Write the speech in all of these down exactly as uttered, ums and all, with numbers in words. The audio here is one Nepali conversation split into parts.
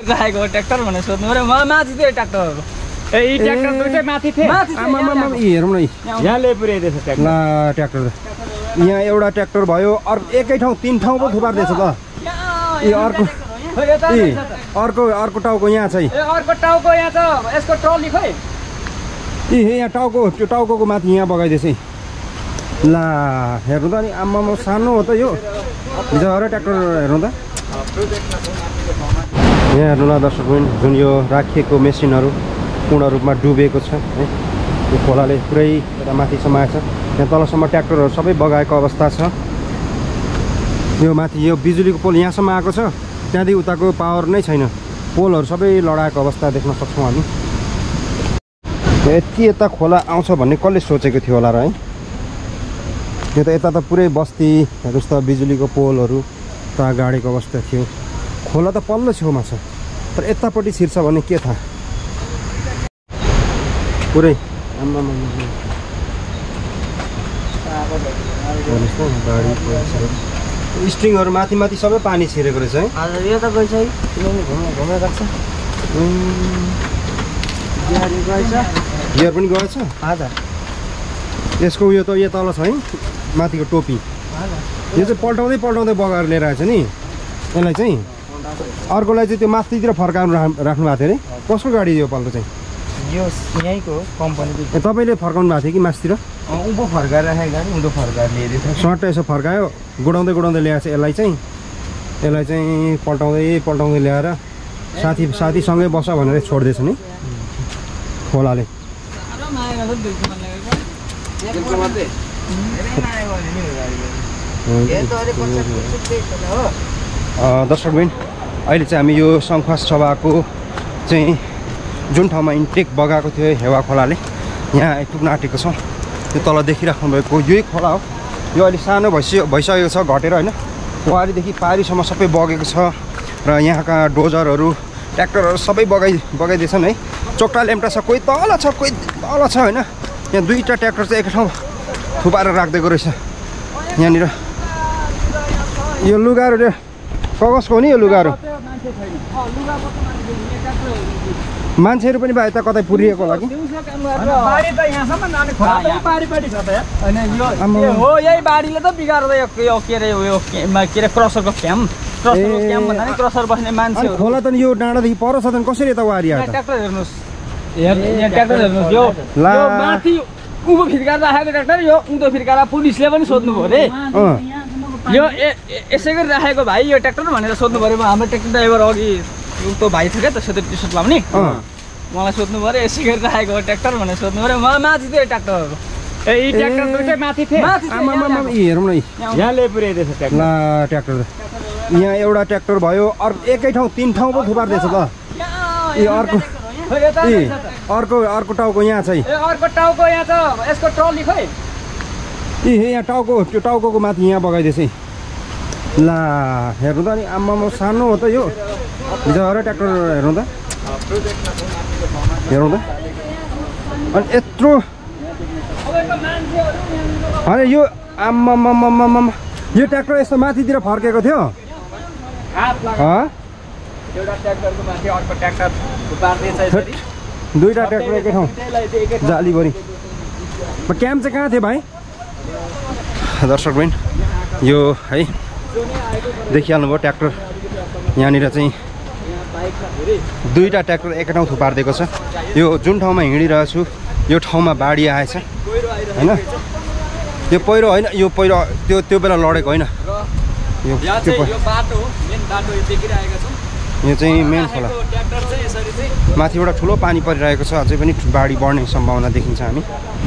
राखेको ट्र्याक्टर भनेर सोध्नु पर्यो। म माथि थियो ट्र्याक्टरहरु। ए यी ट्र्याक्टर दुईटै माथि थिए। आमामामा यी हेरौँ न यहाँ ल्याइ पुर्याइदिएछ ट्र्याक्टर। ल ट्र्याक्टर यहाँ एउटा ट्र्याक्टर भयो अर्को एकै ठाउँ तीन ठाउँ पो थुपार्दैछ त। ए अर्को ए अर्को अर्को टाउको यहाँ छ। ए अर्को टाउको यहाँ छ। यसको ट्रली खोइ। ए यहाँ टाउको त्यो टाउको माथि यहाँ बगाइदिएछ। ला हेर्नु त नि आमामा सानो हो त यो। हिजो अरे ट्र्याक्टर हेर्नु त यहाँ हेर्नु न दर्शक जुन यो राखिएको मेसिनहरू पूर्ण रूपमा डुबेको छ है। यो खोलाले पुरै यता माथिसम्म आएछ। यहाँ तलसम्म ट्र्याक्टरहरू सबै बगाएको अवस्था छ। यो माथि यो बिजुलीको पोल यहाँसम्म आएको छ। त्यहाँदेखि उताको पावर नै छैन। पोलहरू सबै लडाएको अवस्था देख्न सक्छौँ हामी। यति यता खोला आउँछ भन्ने कसले सोचेको थियो होला र है। यो त यता त पुरै बस्ती जस्तो बिजुलीको पोलहरू त गाडेको अवस्था थियो। खोला त पल्लो छेउमा छ तर यतापट्टि छिर्छ भने के थाहा। पुरै स्ट्रिङहरू माथि माथि सबै पानी छिरेको रहेछ है। हजुर यो त गइछ है। घुमे घुमे गएको छ। बिहारी गएछ। गियर पनि गएछ। हजुर यसको उयो त यो तल छ है माथिको टोपी। यो चाहिँ पल्टाउँदै पल्टाउँदै बगाएर लिएर आएछ नि यसलाई चाहिँ। अर्कोलाई चाहिँ त्यो माथितिर फर्काउनु राख्नु भएको थियो अरे। कसको गाडी यो पल्टो चाहिँ? यो यहीँको कम्पनीको। ए तपाईँले फर्काउनु भएको थियो कि माथितिर? उँभो फर्काएर राखेको गाडी उँधो फर्काएर ल्याइदिएको। सर्ट यसो फर्कायो गुडाउँदै गुडाउँदै ल्याएछ यसलाई चाहिँ। यसलाई चाहिँ पल्टाउँदै पल्टाउँदै ल्याएर साथी साथीसँगै बस भनेर छोडिदिएछ नि खोलाले। दर्शक बहिनी अहिले चाहिँ हामी यो सङ्खुवास सभाको चाहिँ जुन ठाउँमा इन्टेक बगाएको थियो हेवा खोलाले यहाँ आइपुग्न आँटेको छौँ। यो तल देखिराख्नु भएको यही खोला हो। यो अहिले सानो भइसक्यो भइसकेको छ घटेर होइन। वारीदेखि पारीसम्म सबै बगेको छ र यहाँका डोजरहरू ट्र्याक्टरहरू सबै बगाइ बगाइदिएछन् है। चोक्टा लेम्टा छ कोही तल छ कोही तल छ होइन। यहाँ दुईवटा ट्र्याक्टर चाहिँ एक ठाउँ थुपारेर राखिदिएको रहेछ यहाँनिर। यो लुगाहरू कगजको हो नि यो लुगाहरू। मान्छेहरू पनि भयो यता कतै पुरिएको होला कि। हो यही बाढीले त बिगार्दा यो के अरे उयो के अरे क्रसरको क्याम्प क्रसरको क्याम्प भन्दा नि क्रसर बस्ने मान्छे। खोला त यो डाँडादेखि पर छ त कसरी यता वारी आयो? ट्र्याक्टर हेर्नुहोस् यहाँ ट्र्याक्टर हेर्नुहोस् यो माथि उँभो फिर्काएर राखेको ट्र्याक्टर यो उँधो फिर्काएर पुलिसले पनि सोध्नु पऱ्यो अरे। यो यसै गरी राखेको भाइ यो ट्र्याक्टर भनेर सोध्नु पऱ्यो। हाम्रो ट्र्याक्टर ड्राइभर अघि त्यो भाइ थियो क्या त सेतो टी सर्ट लाउने मलाई सोध्नु पऱ्यो यसै गरी राखेको ट्र्याक्टर भनेर सोध्नु पऱ्यो। म माथि थियो ट्र्याक्टरहरू। ए यी ट्र्याक्टर दुईटै माथि थिए। आमामामा यी हेरौँ न यहाँ ल्याइ पुर्याइदिएछ ट्र्याक्टर। ल ट्र्याक्टर यहाँ एउटा ट्र्याक्टर भयो अर्को एकै ठाउँ तीन ठाउँ पो थुपार्दैछ त। ए अर्को ए अर्को अर्को टाउको यहाँ छ। ए अर्को टाउको यहाँ छ। यसको ट्रली खोइ। ए यहाँ टाउको त्यो टाउको माथि यहाँ बगाइदिएछ। ला हेर्नु त नि आमामा सानो हो त यो। हिजो अरे ट्र्याक्टर हेर्नु त हेरौँ त अनि यत्रो होइन यो आम्मामामामा यो ट्र्याक्टर यस्तो माथितिर फर्केको थियो। दुईवटा ट्र्याक्टर एकै ठाउँ जालीभरि। क्याम्प चाहिँ कहाँ थियो भाइ? दर्शक बहिनी यो है देखिहाल्नुभयो ट्र्याक्टर यहाँनिर चाहिँ दुईवटा ट्र्याक्टर एकै ठाउँ थुपारिदिएको छ। यो जुन ठाउँमा हिँडिरहेको छु यो ठाउँमा बाढी आएछ होइन। यो पहिरो होइन यो पहिरो त्यो त्यो बेला लडेको होइन। यो चाहिँ मेन खोला माथिबाट ठुलो पानी परिरहेको छ। अझै पनि बाढी बढ्ने सम्भावना देखिन्छ हामी।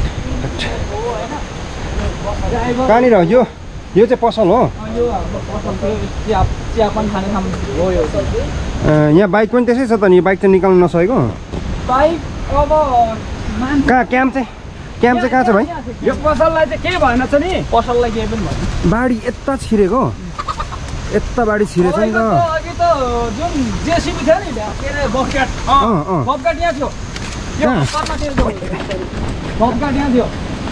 कहाँनिर यो यो चाहिँ पसल हो। यहाँ बाइक पनि त्यसै छ त नि। बाइक चाहिँ निकाल्नु नसकेको। कहाँ क्याम्प चाहिँ क्याम्प चाहिँ कहाँ छ भाइ? यो पसललाई चाहिँ के भएन छ नि। पसललाई केही पनि भएन। बाढी यता छिरेको यता बाढी छिरेछ नि त। जुन जेसिबी थियो नि के अरे बफगाट बफगाट यहाँ थियो। बफगाट यहाँ थियो।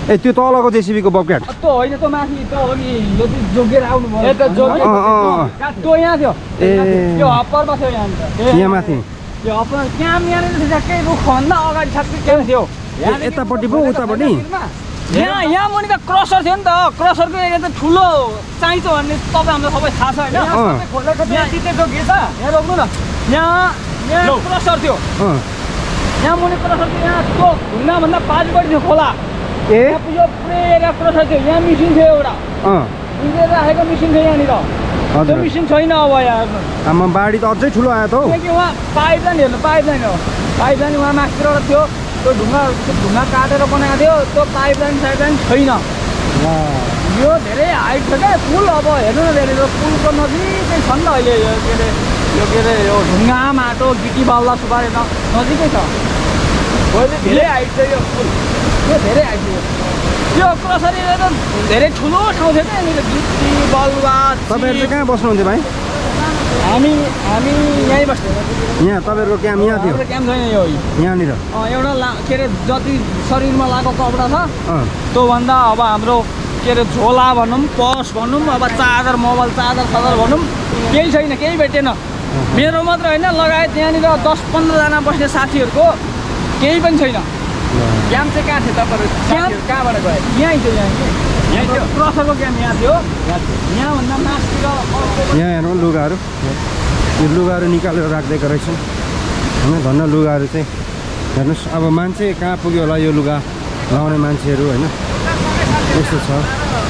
ए त्यो तलको जेसीबीको बकेट त्यो होइन त्यो माथि त्यो हो नि यो चाहिँ जोगेर आउनु भयो त्यो जोगेर त्यो यहाँ थियो ए यो हप्परमा थियो यहाँ यहाँ माथि यो हप्पर क्याम यहाँनिर ठ्याक्कै रुखभन्दा अगाडि ठ्याक्कै क्याम थियो यतापट्टि पो उतापट्टि यहाँ यहाँ मुनि त क्रसर थियो नि त क्रसरको एरिया त ठुलो चाहिन्छ भन्ने तपाईँ हामीलाई सबै थाहा छ होइन यहाँ चितेको के छ यहाँ रोक्नु न यहाँ यहाँ क्रसर थियो यहाँ मुनि क्रसर थियो यहाँ त्यो ढुङ्गाभन्दा पाँचपट्टि थियो खोला ए यो पुरै एरिया क्रसर थियो यहाँ मिसिन थियो एउटा उनीहरू राखेको मिसिन थियो यहाँनिर त्यो मिसिन छैन अब यहाँ आमा बाढी त अझै ठुलो आयो त हौ किनकि उहाँ पाइपलाइन हेर्नु पाइपलाइन हो पाइपलाइन उहाँ माथिबाट थियो त्यो ढुङ्गा त्यो ढुङ्गा काटेर बनाएको थियो त्यो पाइपलाइन साइपलाइन छैन यो धेरै हाइट छ क्या पुल अब हेर्नु न धेरै पुलको नजिकै छ नि त अहिले यो के अरे यो के अरे यो ढुङ्गा माटो गिटी बाल्दा सुपारे नजिकै छ अहिले धेरै हाइट छ यो पुल यो धेरै हाइट छ यो क्रसरी त धेरै ठुलो ठाउँ थियो क्या यहाँनिर गिटी बालुवा तपाईँहरू चाहिँ कहाँ बस्नुहुन्थ्यो भाइ हामी हामी यहीँ बस्थ्यौँ यहाँ तपाईँहरूको क्याम्प यहाँ थियो क्याम्प छैन यो यहाँनिर एउटा ला के अरे जति शरीरमा लगाएको कपडा छ त्योभन्दा अब हाम्रो के अरे झोला भनौँ पर्स भनौँ अब चार्जर मोबाइल चार्जर चार्जर भनौँ केही छैन केही भेटेन मेरो मात्र होइन लगायत यहाँनिर दस पन्ध्रजना बस्ने साथीहरूको केही पनि छैन क्याम्प चाहिँ कहाँ थियो तपाईँहरू क्याम्प कहाँबाट गयो यहीँ थियो यहाँ यहीँ थियो क्रसरको क्याम्प यहाँ थियो यहाँभन्दा मासतिर यहाँ हेर्नु लुगाहरू यो लुगाहरू निकालेर राखिदिएको रहेछ होइन धन्न लुगाहरू चाहिँ हेर्नुहोस् अब मान्छे कहाँ पुग्यो होला यो लुगा लगाउने मान्छेहरू होइन यस्तो छ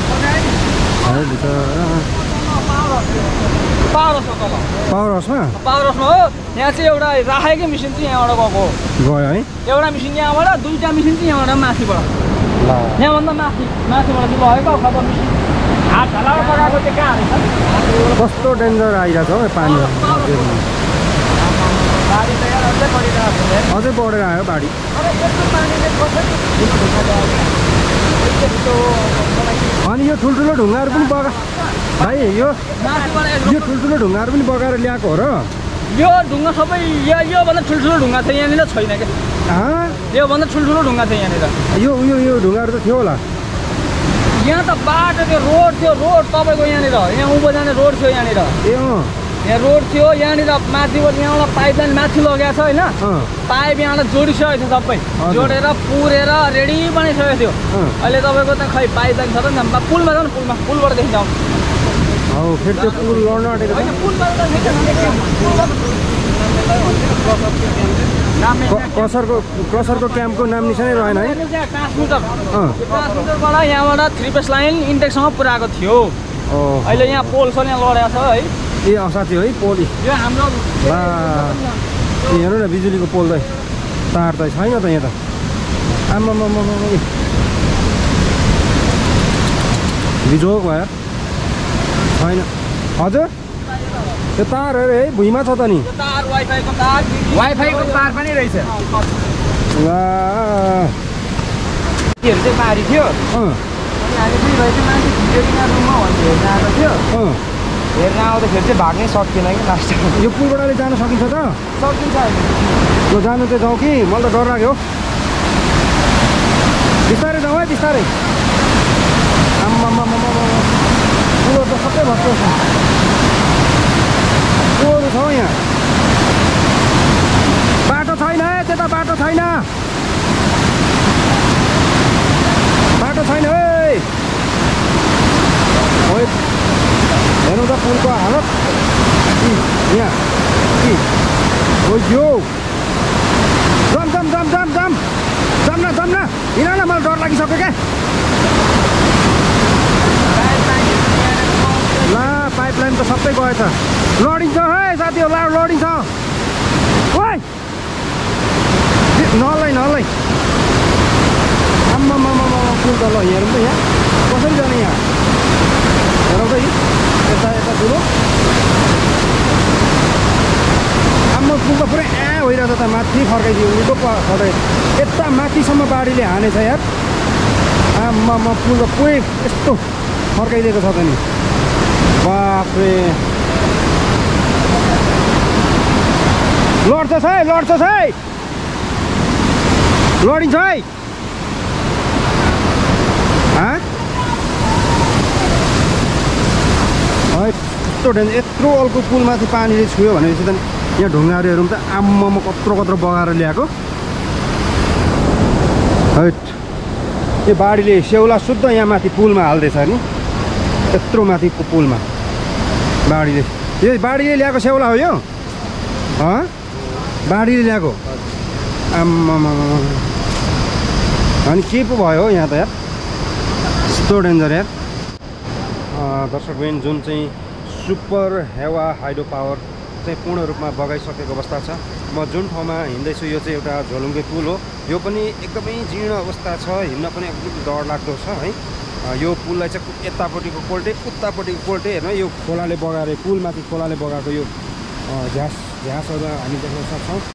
पावर हाउसमा तल पावर हाउसमा पावर हाउसमा हो यहाँ चाहिँ एउटा राखेकै मिसिन चाहिँ यहाँबाट गएको गयो है एउटा मिसिन यहाँबाट दुईवटा मिसिन चाहिँ यहाँबाट माथिबाट यहाँभन्दा माथि माथिबाट चाहिँ भएको खबर मिसिन हात हलाएर लगाएको चाहिँ कहाँ रहेछ कस्तो डेन्जर आइरहेको छ हौ पानी गाडी त यहाँ अझै बढिरहेको छ अझै बढेर आयो बाढी अनि यो ठुल्ठुलो ढुङ्गाहरू पनि बगा भाइ यो यो ठुल्ठुलो ढुङ्गाहरू पनि बगाएर ल्याएको हो र यो ढुङ्गा सबै यो योभन्दा ठुल्ठुलो ढुङ्गा छ यहाँनिर छैन क्या योभन्दा ठुल्ठुलो ढुङ्गा छ यहाँनिर यो उयो यो ढुङ्गाहरू त थियो होला यहाँ त बाटो थियो रोड थियो रोड तपाईँको यहाँनिर यहाँ उँभो जाने रोड थियो यहाँनिर ए अँ यहाँ रोड थियो यहाँनिर माथिबाट यहाँबाट पाइपलाइन माथि लगेको छ होइन पाइप यहाँबाट जोडिसकेको थियो सबै जोडेर पुरेर रेडी बनाइसकेको थियो अहिले तपाईँको त खै पाइपलाइन छ त नि पुलमा छ नि पुलमा पुलबाट देखिन्छ हौ फेरि त्यो पुल लड्न आँटेको क्रसरको क्रसरको क्याम्पको नाम निशानै रहेन है ट्रान्समिटर ट्रान्समिटरबाट यहाँबाट थ्री फेस लाइन इन्टेकसम्म पुऱ्याएको थियो अहिले यहाँ पोल छ यहाँ लडेको छ है ए अँ साथी है पोल यो हाम्रो हेर्नु न बिजुलीको पोल त तार त छैन त यहाँ त आम्मा बिजोग भयो छैन हजुर त्यो तारहरू है भुइँमा छ त नि वाइफाईको तार वाइफाईको तार पनि रहेछ त्योहरू चाहिँ पारी थियो अनि हामी दुई भाइ चाहिँ मान्छे भिडियो रुममा भन्ने हेर्न आएको थियो हेर्न आउँदाखेरि चाहिँ भाग्नै सकिएन कि लास्टमा यो पुलबाट जान सकिन्छ त सकिन्छ ल जानु चाहिँ जाउँ कि मलाई त डर लाग्यो बिस्तारै जाउँ है बिस्तारै आम्मा पुल त सबै भएको छ पुलहरू छ यहाँ बाटो छैन है त्यता बाटो छैन बाटो छैन है हेर्नु त पुलको हालत यहाँ हो यो जम जम जम जम जम जम न जम न हिँड न मलाई डर लागिसक्यो क्या ला पाइपलाइन त सबै गएछ लडिङ छ है साथीहरू ला लडिङ छ ओइ नलै नलै आम्मा पुल त ल हेरौँ त यहाँ कसरी जाने यहाँ हेरौँ त यता यता ठुलो आम्मा पुल त पुरै ए भइरहेछ त माथि फर्काइदियो उल्टो फर्काइ यता माथिसम्म बाढीले हानेछ यार आम्मा पुल त पुरै यस्तो फर्काइदिएको छ त नि बाफ्रे लड्छस् है लड्छस् है लडिन्छ है यत्रो डेन्जर यत्रो अल्को पुलमाथि पानीले छुयो भनेपछि त यहाँ ढुङ्गाहरू पनि त आम्मामा कत्रो कत्रो बगाएर ल्याएको हैट यो बाढीले स्याउला शुद्ध यहाँ माथि पुलमा हाल्दैछ नि यत्रो माथि पुलमा बाढीले यो बाढीले ल्याएको स्याउला हो यो बाढीले ल्याएको आम्मामा अनि के पो भयो हो यहाँ त यार यस्तो डेन्जर यार दर्शकबिन जुन चाहिँ सुपर हेवा हाइड्रो पावर चाहिँ पूर्ण रूपमा बगाइसकेको अवस्था छ म जुन ठाउँमा हिँड्दैछु यो चाहिँ एउटा झोलुङ्गे पुल हो यो पनि एकदमै जीर्ण अवस्था छ हिँड्न पनि एकदमै डर लाग्दो छ है यो पुललाई चाहिँ यतापट्टिको कोल्टे उतापट्टिको कोल्टे हेर्नु यो खोलाले बगाएर पुलमाथि खोलाले बगाएको यो झ्यास झ्यासहरू हामी देख्न सक्छौँ